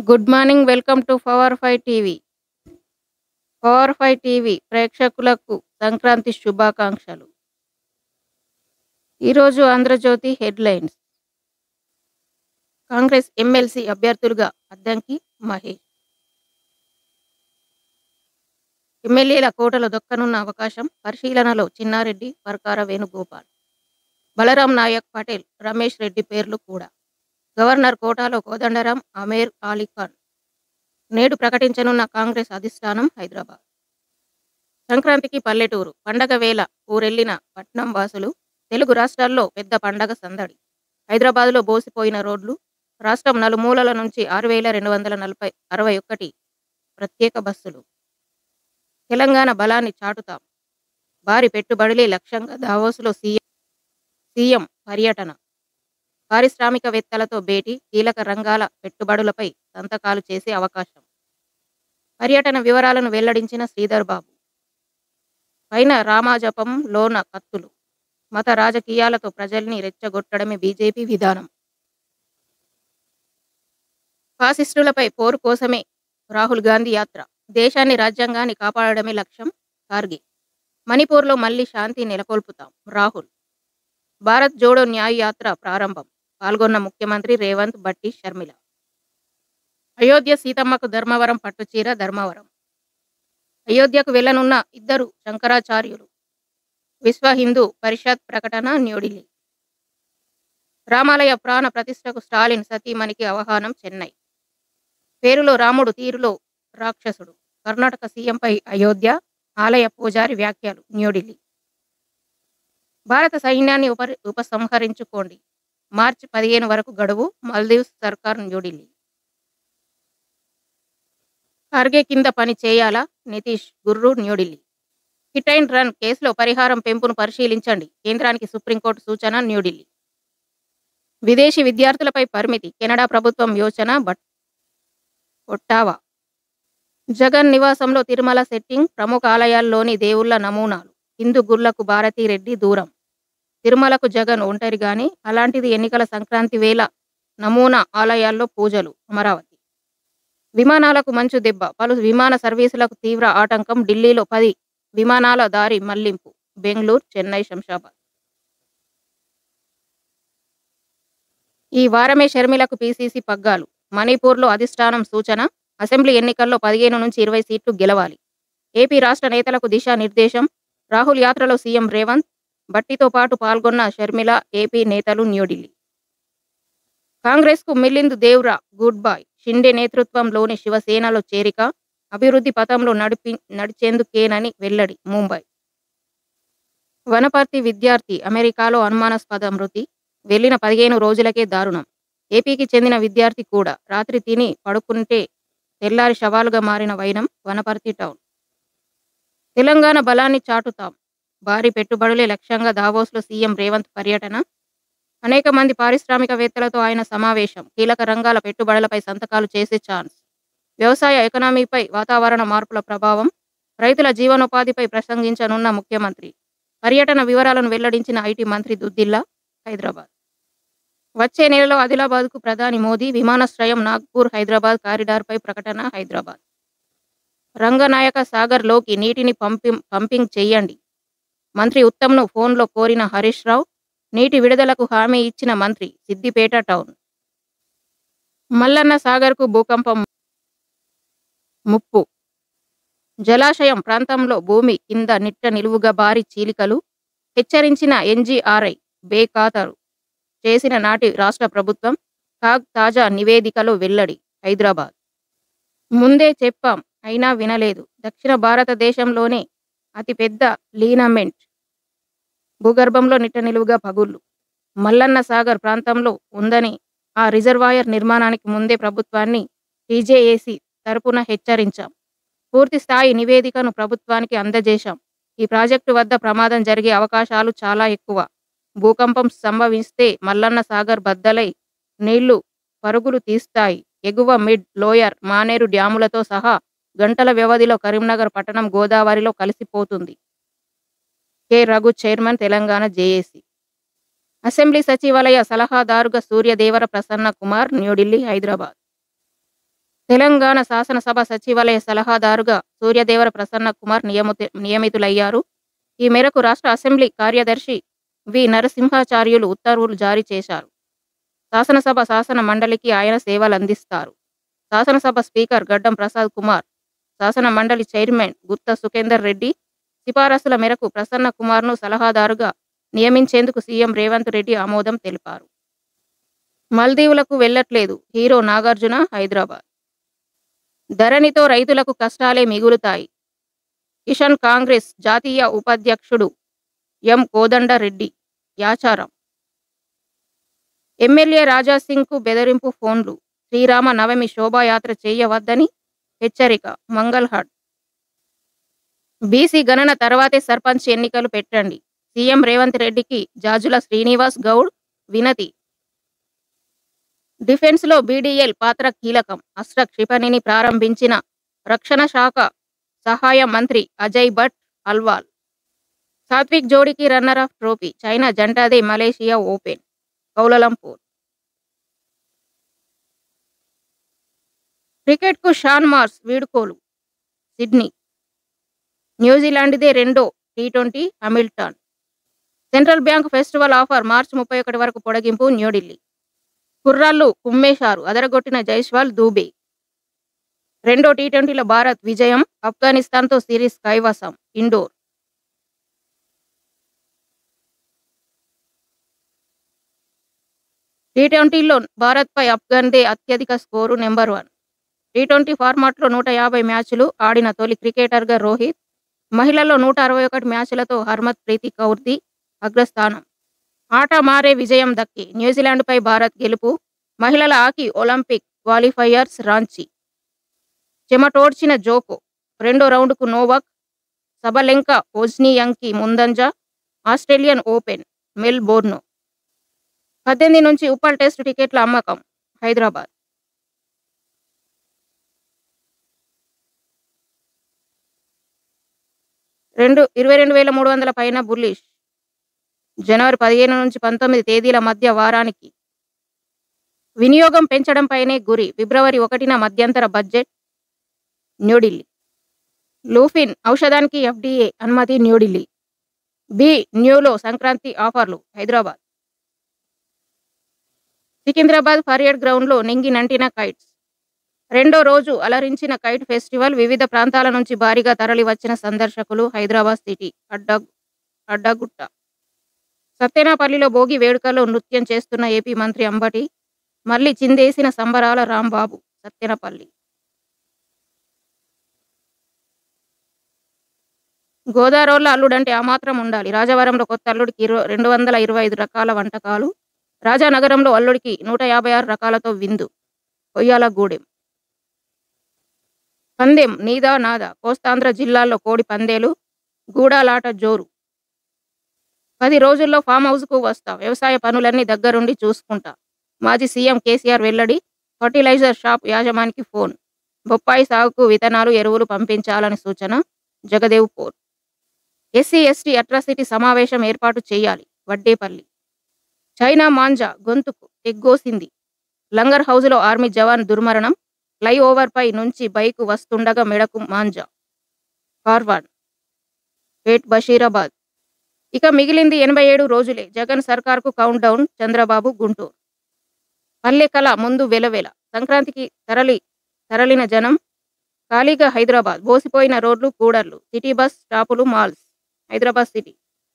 Good morning. Welcome to power 5 TV. Power 5 TV ప్రేక్షకులకు సంక్రాంతి శుభాకాంక్షలు. ఈరోజు ఆంధ్రజ్యోతి హెడ్లైన్స్. కాంగ్రెస్ ఎమ్మెల్సీ అభ్యర్థులుగా అద్దంకి, మహేష్. ఎమ్మెల్యేల కోటలో దొక్కనున్న అవకాశం, పరిశీలనలో చిన్నారెడ్డి, పర్కార వేణుగోపాల్, బలరాం నాయక్, పటేల్, రమేష్ రెడ్డి పేర్లు కూడా. గవర్నర్ కోటాలో కోదండరాం, అమీర్ అలీఖాన్. నేడు ప్రకటించనున్న కాంగ్రెస్ అధిష్టానం హైదరాబాద్. సంక్రాంతికి పల్లెటూరు పండగ వేళ ఊరెళ్లిన పట్నం వాసులు. తెలుగు రాష్ట్రాల్లో పెద్ద పండగ సందడి. హైదరాబాద్లో బోసిపోయిన రోడ్లు. రాష్ట్రం నలుమూలల నుంచి 6,261 ప్రత్యేక బస్సులు. తెలంగాణ బలాన్ని చాటుతాం. భారీ పెట్టుబడులే లక్ష్యంగా దావోస్లో సీఎం పర్యటన. పారిశ్రామికవేత్తలతో భేటీ. కీలక రంగాల పెట్టుబడులపై సంతకాలు చేసే అవకాశం. పర్యటన వివరాలను వెల్లడించిన శ్రీధర్ బాబు. పైన రామజపం, లోన కత్తులు. మత రాజకీయాలతో ప్రజల్ని రెచ్చగొట్టడమే బీజేపీ విధానం. ఫాసిస్టులపై పోరు కోసమే రాహుల్ గాంధీ యాత్ర. దేశాన్ని, రాజ్యాంగాన్ని కాపాడడమే లక్ష్యం. ఖార్గే. మణిపూర్లో మళ్లీ శాంతి నెలకొల్పుతాం. రాహుల్. భారత్ జోడో న్యాయ యాత్ర ప్రారంభం. పాల్గొన్న ముఖ్యమంత్రి రేవంత్, బట్టి, షర్మిల. అయోధ్య సీతమ్మకు ధర్మవరం పట్టుచీర. ధర్మవరం. అయోధ్యకు వెళ్లనున్న ఇద్దరు శంకరాచార్యులు. విశ్వ హిందూ పరిషత్ ప్రకటన. న్యూఢిల్లీ. రామాలయ ప్రాణ ప్రతిష్టకు స్టాలిన్ సతీమణికి ఆహ్వానం. చెన్నై. పేరులో రాముడు, తీరులో రాక్షసుడు. కర్ణాటక సీఎంపై అయోధ్య ఆలయ పూజారి వ్యాఖ్యలు. న్యూఢిల్లీ. భారత సైన్యాన్ని ఉపసంహరించుకోండి. మార్చి 15 వరకు గడువు. మాల్దీవ్స్ సర్కార్. న్యూఢిల్లీ. ఖార్గే కింద పని చేయాలా? నితీష్, గుర్రు. న్యూఢిల్లీ. హిట్ అండ్ రన్ కేసులో పరిహారం పెంపును పరిశీలించండి. కేంద్రానికి సుప్రీంకోర్టు సూచన. న్యూఢిల్లీ. విదేశీ విద్యార్థులపై పరిమితి. కెనడా ప్రభుత్వం యోచన. ఒట్టావా. జగన్ నివాసంలో తిరుమల సెట్టింగ్. ప్రముఖ ఆలయాల్లోని దేవుళ్ల నమూనాలు. హిందూ గుళ్లకు భారతిరెడ్డి దూరం. తిరుమలకు జగన్ ఒంటరిగానే. అలాంటిది ఎన్నికల సంక్రాంతి వేళ నమూనా ఆలయాల్లో పూజలు. అమరావతి. విమానాలకు మంచు దెబ్బ. పలు విమాన సర్వీసులకు తీవ్ర ఆటంకం. ఢిల్లీలో 10 విమానాల దారి మళ్లింపు. బెంగళూరు, చెన్నై, శంషాబాద్. ఈ వారమే షర్మిలకు పీసీసీ పగ్గాలు. మణిపూర్లో అధిష్టానం సూచన. అసెంబ్లీ ఎన్నికల్లో 15 నుంచి 20 సీట్లు గెలవాలి. ఏపీ రాష్ట్ర నేతలకు దిశా నిర్దేశం. రాహుల్ యాత్రలో సీఎం రేవంత్, బట్టితో పాటు పాల్గొన్న షర్మిల, ఏపీ నేతలు. న్యూఢిల్లీ. కాంగ్రెస్కు మిలింద్ దేవ్రా గుడ్ బై. షిండే నేతృత్వంలోని శివసేనలో చేరిక. అభివృద్ధి పథంలో నడిచేందుకేనని వెల్లడి. ముంబై. వనపర్తి విద్యార్థి అమెరికాలో అనుమానాస్పద మృతి. వెళ్లిన 15 రోజులకే దారుణం. ఏపీకి చెందిన విద్యార్థి కూడా. రాత్రి తిని పడుకుంటే తెల్లారి శవాలుగా మారిన వైనం. వనపర్తి టౌన్. తెలంగాణ బలాన్ని చాటుతాం. భారీ పెట్టుబడులే లక్ష్యంగా దావోస్లో సీఎం రేవంత్ పర్యటన. అనేక మంది పారిశ్రామికవేత్తలతో ఆయన సమావేశం. కీలక రంగాల పెట్టుబడులపై సంతకాలు చేసే ఛాన్స్. వ్యవసాయ ఎకనామీపై వాతావరణ మార్పుల ప్రభావం. రైతుల జీవనోపాధిపై ప్రసంగించనున్న ముఖ్యమంత్రి. పర్యటన వివరాలను వెల్లడించిన ఐటీ మంత్రి దుద్దిల్లా. హైదరాబాద్. వచ్చే నెలలో ఆదిలాబాద్కు ప్రధాని మోదీ. విమానాశ్రయం నాగ్పూర్ హైదరాబాద్ కారిడార్పై ప్రకటన. హైదరాబాద్. రంగనాయక సాగర్లోకి నీటిని పంపింగ్ చేయండి. మంత్రి ఉత్తమ్ను ఫోన్లో కోరిన హరీష్ రావు. నీటి విడుదలకు హామీ ఇచ్చిన మంత్రి. సిద్దిపేట టౌన్. మల్లన్న సాగర్కు భూకంపం ముప్పు. జలాశయం ప్రాంతంలో భూమి కింద నిట్ట నిలువుగా భారీ చీలికలు. హెచ్చరించిన ఎన్జీఆర్ఐ. బేఖాతరు చేసిన నాటి రాష్ట్ర ప్రభుత్వం. కాగ్ తాజా నివేదికలో వెల్లడి. హైదరాబాద్. ముందే చెప్పాం, అయినా వినలేదు. దక్షిణ భారతదేశంలోనే అతిపెద్ద లీనమెంట్. భూగర్భంలో నిట్ట నిలువుగా పగుళ్లు మల్లన్న సాగర్ ప్రాంతంలో ఉందని ఆ రిజర్వాయర్ నిర్మాణానికి ముందే ప్రభుత్వాన్ని టీజేఏసీ తరపున హెచ్చరించాం. పూర్తి స్థాయి నివేదికను ప్రభుత్వానికి అందజేశాం. ఈ ప్రాజెక్టు వద్ద ప్రమాదం జరిగే అవకాశాలు చాలా ఎక్కువ. భూకంపం సంభవిస్తే మల్లన్న సాగర్ బద్దలై నీళ్లు పరుగులు తీస్తాయి. ఎగువ మిడ్, లోయర్ మానేరు డ్యాములతో సహా గంటల వ్యవధిలో కరీంనగర్ పట్టణం గోదావరిలో కలిసిపోతుంది. K. Raghu chairman, Telangana JAC. Assembly సచివాలయ సలహాదారుగా సూర్యదేవర ప్రసన్న కుమార్. న్యూఢిల్లీ, హైదరాబాద్. తెలంగాణ శాసనసభ సచివాలయ సలహాదారుగా సూర్యదేవర ప్రసన్న కుమార్ నియమితులయ్యారు. ఈ మేరకు రాష్ట్ర అసెంబ్లీ కార్యదర్శి వి. నరసింహాచార్యులు ఉత్తర్వులు జారీ చేశారు. శాసనసభ శాసన మండలికి ఆయన సేవలందిస్తారు. శాసనసభ స్పీకర్ గడ్డం ప్రసాద్ కుమార్, శాసన మండలి చైర్మన్ గుత్త సుఖేందర్ రెడ్డి సిఫారసుల మేరకు ప్రసన్న కుమార్ను సలహాదారుగా నియమించేందుకు సీఎం రేవంత్ రెడ్డి ఆమోదం తెలిపారు. మల్దీవులకు వెళ్లట్లేదు హీరో నాగార్జున హైదరాబాద్. ధరణితో రైతులకు కష్టాలే మిగులుతాయి. కిషన్ కాంగ్రెస్ జాతీయ ఉపాధ్యక్షుడు ఎం. కోదండరెడ్డి యాచారం. ఎమ్మెల్యే రాజాసింగ్కు బెదిరింపు ఫోన్లు. శ్రీరామ నవమి శోభాయాత్ర చేయవద్దని హెచ్చరిక. మంగల్హాట్. బీసీ గణన తర్వాతే సర్పంచ్ ఎన్నికలు పెట్టండి. సీఎం రేవంత్ రెడ్డికి జాజుల శ్రీనివాస్ గౌడ్ వినతి. డిఫెన్స్లో బీడీఎల్ పాత్ర కీలకం. అస్త్ర క్షిపణిని ప్రారంభించిన రక్షణ శాఖ సహాయ మంత్రి అజయ్ భట్ అల్వాల్. సాత్విక్ జోడీకి రన్నర్ ఆఫ్ ట్రోఫీ. చైనా జంటదే మలేషియా ఓపెన్ కౌలాలంపూర్. క్రికెట్కు షాన్ మార్ష్ వీడ్కోలు. సిడ్నీ. న్యూజిలాండ్దే రెండో టీ20 Hamilton. Central bank festival offer మార్చి 31 వరకు పొడిగింపు. న్యూఢిల్లీ. కుర్రాళ్లు కుమ్మేశారు. అదరగొట్టిన జైస్వాల్, దూబే. రెండో టీ20లో భారత్ విజయం. ఆఫ్ఘనిస్తాన్తో సిరీస్ కైవసం. ఇండోర్. టీ20లో భారత్పై ఆఫ్ఘన్దే అత్యధిక స్కోరు. నెంబర్ 1. టీ20 ఫార్మాట్లో 150 మ్యాచ్లు ఆడిన తొలి క్రికెటర్గా రోహిత్. మహిళల్లో 161 మ్యాచ్లతో హర్మత్ ప్రీతి కౌర్ది అగ్రస్థానం. ఆట మారే విజయం దక్కి న్యూజిలాండ్పై భారత్ గెలుపు. మహిళల హాకీ ఒలింపిక్ క్వాలిఫైయర్స్ రాంచీ. చెమటోడ్చిన జోకో. రెండో రౌండ్కు నోవాక్, సబలెంకా, వొజ్నియాక్కి ముందంజ. Australian open Melbourne. 18 నుంచి ఉప్పల్ టెస్ట్ టికెట్ల అమ్మకం. హైదరాబాద్. రెండు 22,300 పైన బుల్లిష్. జనవరి 15 నుంచి 19 తేదీల మధ్య వారానికి వినియోగం పెంచడంపైనే గురి. ఫిబ్రవరి 1న మధ్యంతర బడ్జెట్. న్యూఢిల్లీ. లూఫిన్ ఔషధానికి ఎఫ్డీఏ అనుమతి. న్యూఢిల్లీ. బి న్యూలో సంక్రాంతి ఆఫర్లు. హైదరాబాద్. సికింద్రాబాద్ పరేడ్ గ్రౌండ్లో నింగినంటిన కైట్స్. రెండో రోజు అలరించిన కైట్ ఫెస్టివల్. వివిధ ప్రాంతాల నుంచి భారీగా తరలివచ్చిన సందర్శకులు. హైదరాబాద్ సిటీ అడ్డగుట్ట. సత్తెనపల్లిలో భోగి వేడుకల్లో నృత్యం చేస్తున్న ఏపీ మంత్రి అంబటి. మళ్లీ చిందేసిన సంబరాల రాంబాబు. సత్తెనపల్లి. గోదారోళ్ల అల్లుడంటే ఆ మాత్రం ఉండాలి. రాజవరంలో కొత్త అల్లుడికి 225 రకాల వంటకాలు. రాజానగరంలో అల్లుడికి 156 రకాలతో విందు. కొయ్యాలగూడెం. పందెం నీదా నాదా. కోస్తాంధ్ర జిల్లాల్లో కోడి పందేలు. గూడాలాట జోరు. 10 రోజుల్లో ఫామ్ హౌస్కు వస్తా. వ్యవసాయ పనులన్నీ దగ్గరుండి చూసుకుంటా. మాజీ సీఎం కేసీఆర్ వెల్లడి. ఫర్టిలైజర్ షాప్ యాజమానికి ఫోన్. బొప్పాయి సాగుకు విత్తనాలు, ఎరువులు పంపించాలని సూచన. జగదేవ్పూర్. ఎస్సీ ఎస్టీ అట్రాసిటీ సమావేశం ఏర్పాటు చేయాలి. వడ్డేపల్లి. చైనా మాంజా గొంతుకు తెగ్గోసింది. లంగర్ హౌజ్లో ఆర్మీ జవాన్ దుర్మరణం. ఫ్లైఓవర్పై నుంచి బైకు వస్తుండగా మెడకు మాంజా. ఫార్వర్డ్. పేట్ బషీరాబాద్. ఇక మిగిలింది 87 రోజులే. జగన్ సర్కార్కు కౌంట్ డౌన్. చంద్రబాబు గుంటూరు. పల్లె కళ ముందు వెలవెల. సంక్రాంతికి తరలిన జనం. ఖాళీగా హైదరాబాద్. బోసిపోయిన రోడ్లు, కూడర్లు. సిటీ బస్ స్టాపులు, మాల్స్. హైదరాబాద్ సిటీ.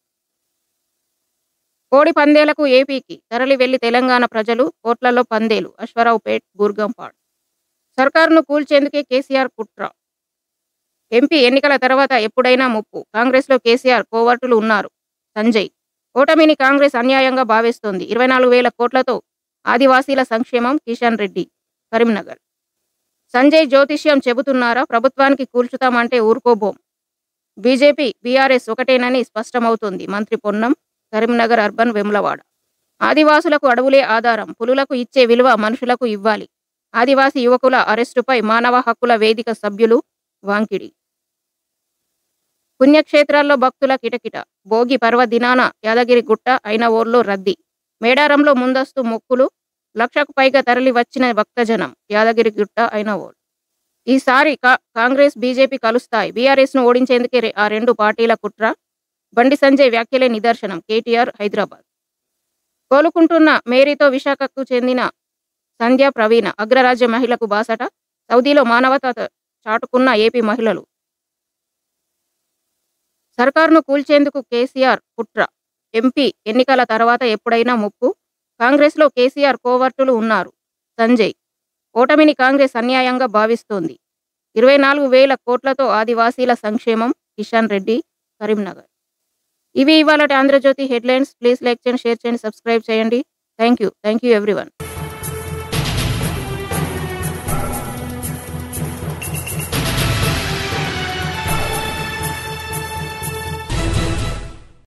కోడి పందేలకు ఏపీకి తరలి వెళ్లి తెలంగాణ ప్రజలు. కోట్లలో పందేలు. అశ్వరావుపేట్, బూర్గంపాడ్. సర్కారును కూల్చేందుకే కేసీఆర్ కుట్ర. ఎంపీ ఎన్నికల తర్వాత ఎప్పుడైనా ముప్పు. కాంగ్రెస్లో కేసీఆర్ కోవర్టులు ఉన్నారు. సంజయ్. ఓటమిని కాంగ్రెస్ అన్యాయంగా భావిస్తోంది. 24,000 కోట్లతో ఆదివాసీల సంక్షేమం. కిషన్ రెడ్డి, కరీంనగర్. సంజయ్ జ్యోతిష్యం చెబుతున్నారా? ప్రభుత్వానికి కూల్చుతామంటే ఊరుకోబోం. BJP BRS ఒకటేనని స్పష్టమవుతోంది. మంత్రి పొన్నం, కరీంనగర్ అర్బన్, వేములవాడ. ఆదివాసులకు అడవులే ఆధారం. పులులకు ఇచ్చే విలువ మనుషులకు ఇవ్వాలి. ఆదివాసీ యువకుల అరెస్టుపై మానవ హక్కుల వేదిక సభ్యులు వాంకిడి. పుణ్యక్షేత్రాల్లో భక్తుల కిటకిట. భోగి పర్వదినాన యాదగిరిగుట్ట, ఐనవోర్లో రద్దీ. మేడారంలో ముందస్తు మొక్కులు. 1,00,000కు పైగా తరలి వచ్చిన భక్తజనం. యాదగిరిగుట్ట, ఐనవోల్. ఈసారి కాంగ్రెస్, బీజేపీ కలుస్తాయి. బీఆర్ఎస్‌ను ఓడించేందుకే ఆ రెండు పార్టీల కుట్ర. బండి సంజయ్ వ్యాఖ్యలే నిదర్శనం. కేటీఆర్, హైదరాబాద్. కోలుకుంటున్న మేరీతో విశాఖకు చెందిన సంధ్య ప్రవీణ అగ్రరాజ్య మహిళకు బాసట. సౌదీలో మానవత చాటుకున్న ఏపీ మహిళలు. సర్కారును కూల్చేందుకు కేసీఆర్ కుట్ర. ఎంపీ ఎన్నికల తర్వాత ఎప్పుడైనా ముప్పు. కాంగ్రెస్లో కేసీఆర్ కోవర్టులు ఉన్నారు. సంజయ్. ఓటమిని కాంగ్రెస్ అన్యాయంగా భావిస్తోంది. 24,000 కోట్లతో ఆదివాసీల సంక్షేమం. కిషన్ రెడ్డి, కరీంనగర్. ఇవి ఇవాళటి ఆంధ్రజ్యోతి హెడ్లైన్స్. ప్లీజ్ లైక్ చేయండి, షేర్ చేయండి, సబ్స్క్రైబ్ చేయండి. Thank you everyone.